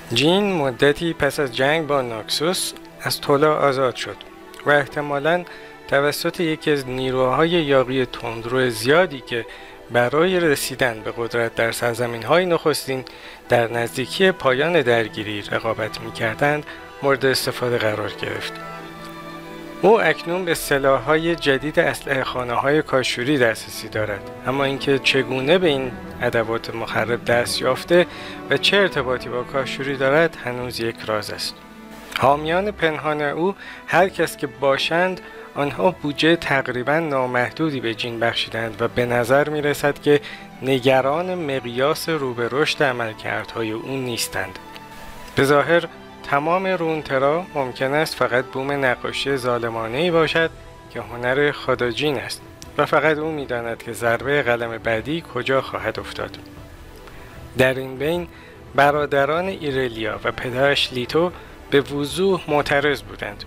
جین مدتی پس از جنگ با ناکسوس از طلا آزاد شد و احتمالاً توسط یکی از نیروهای یاغی تندرو زیادی که برای رسیدن به قدرت در سرزمین‌های نخستین در نزدیکی پایان درگیری رقابت می‌کردند مورد استفاده قرار گرفت. او اکنون به سلاح‌های جدید اسلحه‌خانه‌های کاشوری دسترسی دارد، اما اینکه چگونه به این ادوات مخرب دست یافته و چه ارتباطی با کاشوری دارد هنوز یک راز است. حامیان پنهان او هر کس که باشند آنها بودجه تقریباً نامحدودی به جین بخشیدند و به نظر می رسد که نگران مقیاس رو به رشد عملکردهای او نیستند. به ظاهر تمام رونترا ممکن است فقط بوم نقاشی ظالمانه‌ای باشد که هنر خداجین است و فقط او می داند که ضربه قلم بعدی کجا خواهد افتاد. در این بین برادران ایرلیا و پدرش لیتو به وضوح معترض بودند.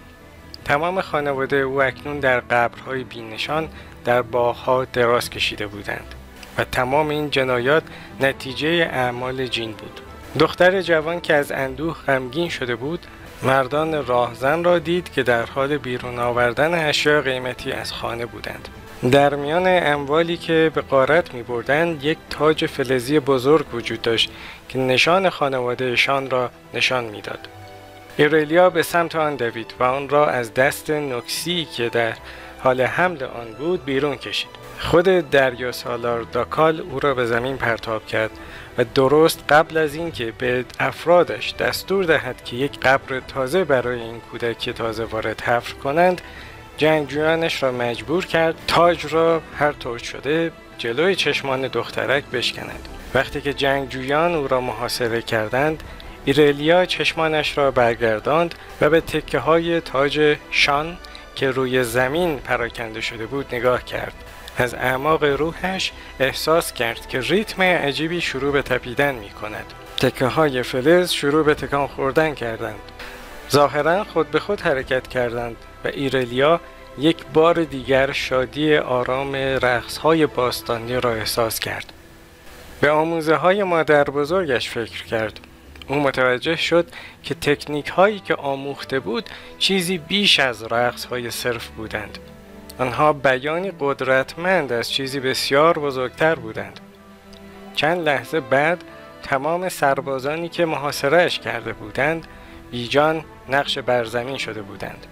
تمام خانواده او اکنون در قبرهای بی‌نشان در باغ‌ها دراز کشیده بودند و تمام این جنایات نتیجه اعمال جین بود. دختر جوان که از اندوه غمگین شده بود، مردان راهزن را دید که در حال بیرون آوردن اشیاء قیمتی از خانه بودند. در میان اموالی که به غارت می بردند یک تاج فلزی بزرگ وجود داشت که نشان خانوادهشان را نشان می داد. ایرلیا به سمت آن دوید و آن را از دست نوکسی که در حال حمل آن بود بیرون کشید. خود دریا سالار داکال او را به زمین پرتاب کرد و درست قبل از اینکه به افرادش دستور دهد که یک قبر تازه برای این کودک تازه وارد حفر کنند، جنگجویانش را مجبور کرد تاج را هر طور شده جلوی چشمان دخترک بشکنند. وقتی که جنگجویان او را محاصره کردند، ایرلیا چشمانش را برگرداند و به تکه های تاج شان که روی زمین پراکنده شده بود نگاه کرد. از اعماق روحش احساس کرد که ریتم عجیبی شروع به تپیدن می کند. تکه های فلز شروع به تکان خوردن کردند. ظاهرا خود به خود حرکت کردند و ایرلیا یک بار دیگر شادی آرام رقص های باستانی را احساس کرد. به آموزه های مادر بزرگش فکر کرد. او متوجه شد که تکنیک هایی که آموخته بود چیزی بیش از رقص های صرف بودند. آنها بیانی قدرتمند از چیزی بسیار بزرگتر بودند. چند لحظه بعد تمام سربازانی که محاصره‌اش کرده بودند بیجان نقش برزمین شده بودند.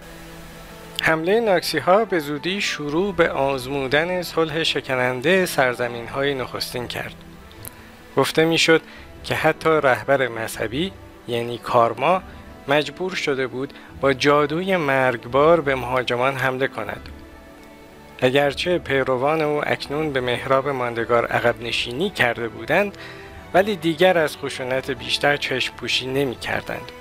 حمله ناکسی ها به زودی شروع به آزمودن صلح شکننده سرزمین های نخستین کرد. گفته می شد که حتی رهبر مذهبی یعنی کارما مجبور شده بود با جادوی مرگبار به مهاجمان حمله کند. اگرچه پیروان او اکنون به محراب ماندگار عقب نشینی کرده بودند، ولی دیگر از خشونت بیشتر چشم پوشی نمی کردند.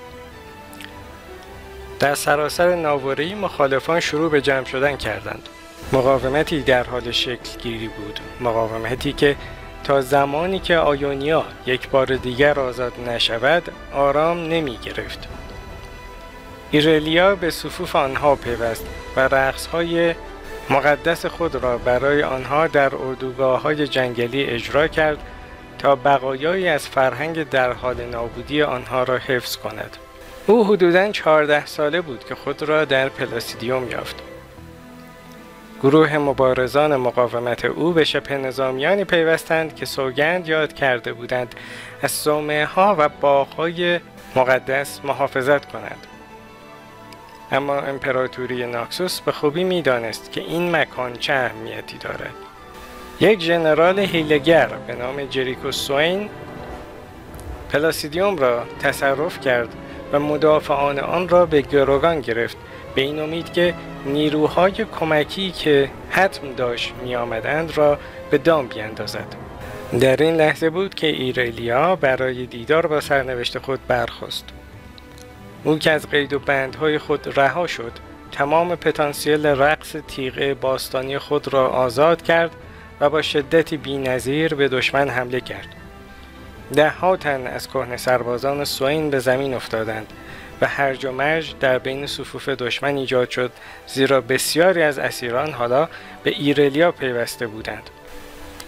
در سراسر ناوره‌ای مخالفان شروع به جمع شدن کردند. مقاومتی در حال شکل گیری بود، مقاومتی که تا زمانی که آیونیا یک بار دیگر آزاد نشود آرام نمی گرفت. ایرلیا به صفوف آنها پیوست و رقصهای مقدس خود را برای آنها در اردوگاه‌های جنگلی اجرا کرد تا بقایایی از فرهنگ در حال نابودی آنها را حفظ کند. او حدوداً 14 ساله بود که خود را در پلاسیدیوم یافت. گروه مبارزان مقاومت او به شبه نظامیانی پیوستند که سوگند یاد کرده بودند از صومعه‌ها و باغ‌های مقدس محافظت کنند. اما امپراتوری ناکسوس به خوبی می‌دانست که این مکان چه اهمیتی دارد. یک ژنرال حیله‌گر به نام جریکو سوین پلاسیدیوم را تصرف کرد و مدافعان آن را به گروگان گرفت، به این امید که نیروهای کمکی که حتم داشت می آمدند را به دام بیاندازد. در این لحظه بود که ایرلیا برای دیدار با سرنوشت خود برخاست. او که از قید و بندهای خود رها شد، تمام پتانسیل رقص تیغ باستانی خود را آزاد کرد و با شدتی بی‌نظیر به دشمن حمله کرد. 10 تن از کهنه سربازان سوین به زمین افتادند و هرج و مرج در بین صفوف دشمن ایجاد شد، زیرا بسیاری از اسیران حالا به ایرلیا پیوسته بودند.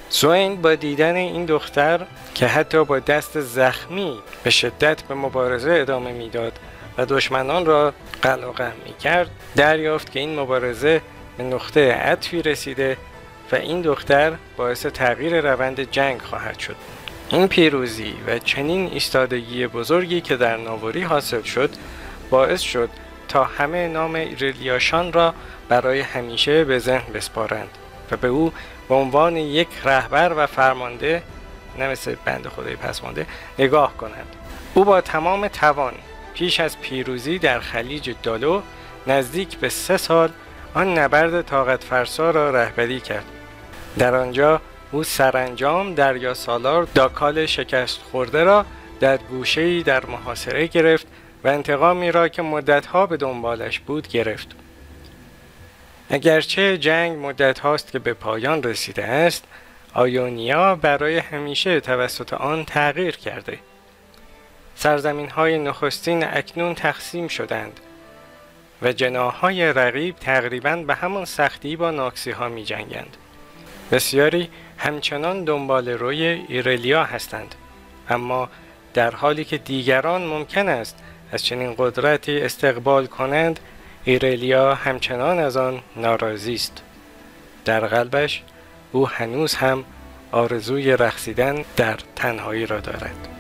سوین با دیدن این دختر که حتی با دست زخمی به شدت به مبارزه ادامه میداد و دشمنان را قلقم میکرد، دریافت که این مبارزه به نقطه عطفی رسیده و این دختر باعث تغییر روند جنگ خواهد شد. این پیروزی و چنین ایستادگی بزرگی که در ناوری حاصل شد باعث شد تا همه نام ایرلیاشان را برای همیشه به ذهن بسپارند و به او به عنوان یک رهبر و فرمانده، نه مثل بنده خدای پسمانده، نگاه کنند. او با تمام توان پیش از پیروزی در خلیج دالو نزدیک به 3 سال آن نبرد طاقت فرسا را رهبری کرد. در آنجا او سرانجام دریا سالار داکال شکست خورده را در گوشه‌ای در محاصره گرفت و انتقامی را که مدتها به دنبالش بود گرفت. اگرچه جنگ مدت هاست که به پایان رسیده است، آیونیا برای همیشه توسط آن تغییر کرده. سرزمین های نخستین اکنون تقسیم شدند و جناح‌های رقیب تقریباً به همان سختی با ناکسی ها می جنگند. بسیاری همچنان دنبال روی ایرلیا هستند، اما در حالی که دیگران ممکن است از چنین قدرتی استقبال کنند، ایرلیا همچنان از آن ناراضی است. در قلبش او هنوز هم آرزوی رقصیدن در تنهایی را دارد.